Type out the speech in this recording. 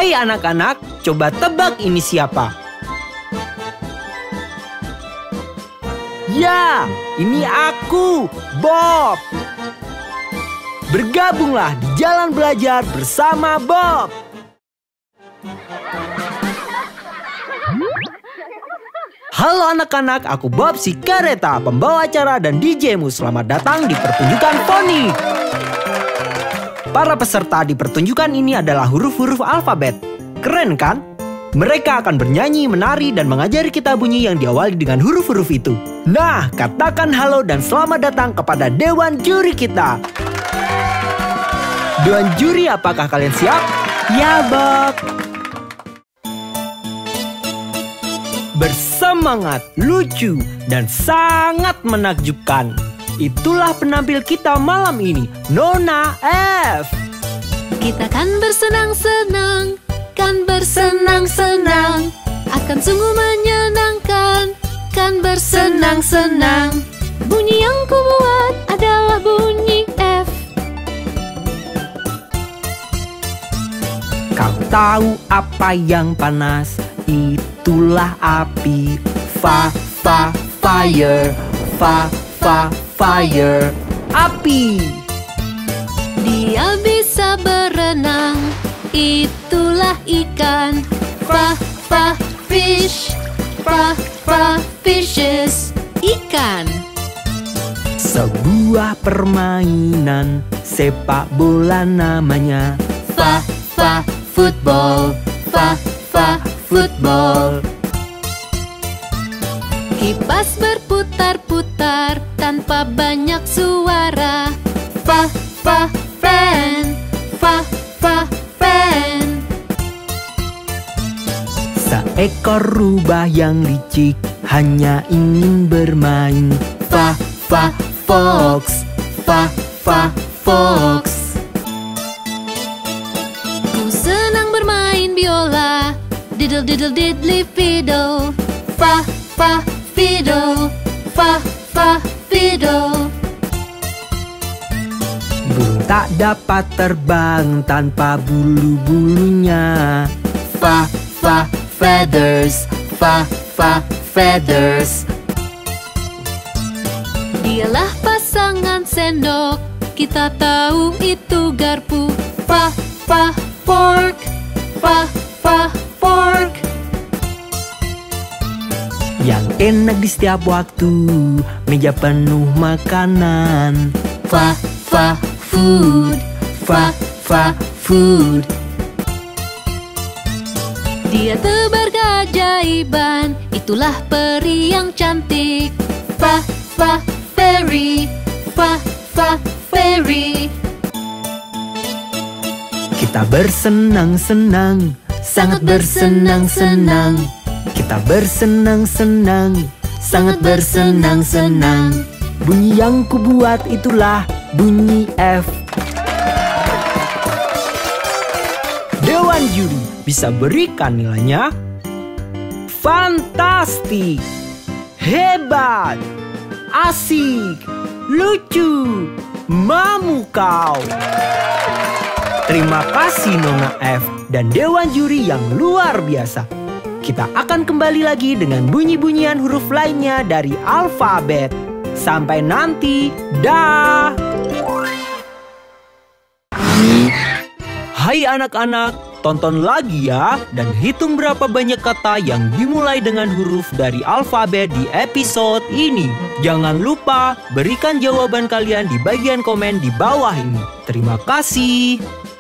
Hai anak-anak, coba tebak ini siapa? Ya, ini aku, Bob. Bergabunglah di Jalan Belajar bersama Bob. Halo anak-anak, aku Bob si Kereta, pembawa acara dan DJ-mu. Selamat datang di pertunjukan Poni. Para peserta di pertunjukan ini adalah huruf-huruf alfabet. Keren kan? Mereka akan bernyanyi, menari, dan mengajari kita bunyi yang diawali dengan huruf-huruf itu. Nah, katakan halo dan selamat datang kepada Dewan Juri kita. Dewan Juri, apakah kalian siap? Ya, Bob. Bersemangat, lucu, dan sangat menakjubkan. Itulah penampil kita malam ini, Nona F. Kita kan bersenang-senang, kan bersenang-senang, akan sungguh menyenangkan, kan bersenang-senang. Bunyi yang kubuat adalah bunyi F. Kau tahu apa yang panas? Itulah api. Fa, fa, fire. Fa, fa, fire. Api. Dia bisa berenang, itulah ikan. Fa, fa, fish. Fa, fa, fishes. Ikan. Sebuah permainan sepak bola namanya. Fa, fa, football. Fa, fa, football. Kipas berputar-putar tanpa banyak suara. Fa, fa, fan. Fa, fa, fan. Seekor rubah yang licik hanya ingin bermain. Fa, fa, fox. Fa, fa, fox. Ku senang bermain biola. Diddle diddle diddly fiddle. Fa, fa, fiddle. Fa, fa, fiddle. Burung tak dapat terbang tanpa bulu-bulunya. Fa, fa, feathers. Fa, fa, feathers. Dialah pasangan sendok, kita tahu itu garpu. Fa, fa, fork. Fa, fa, fork. Yang enak di setiap waktu, meja penuh makanan. Fa, fa, food. Fa, fa, food. Dia tebar keajaiban, itulah peri yang cantik. Fa, fa, fairy. Fa, fa, fairy. Kita bersenang-senang, sangat bersenang-senang. Kita bersenang-senang, sangat bersenang-senang. Bunyi yang kubuat itulah bunyi F. Dewan juri bisa berikan nilainya fantastik, hebat, asik, lucu, memukau. Terima kasih Nona F dan Dewan Juri yang luar biasa. Kita akan kembali lagi dengan bunyi-bunyian huruf lainnya dari alfabet. Sampai nanti, dah! Hai anak-anak, tonton lagi ya dan hitung berapa banyak kata yang dimulai dengan huruf dari alfabet di episode ini. Jangan lupa berikan jawaban kalian di bagian komen di bawah ini. Terima kasih.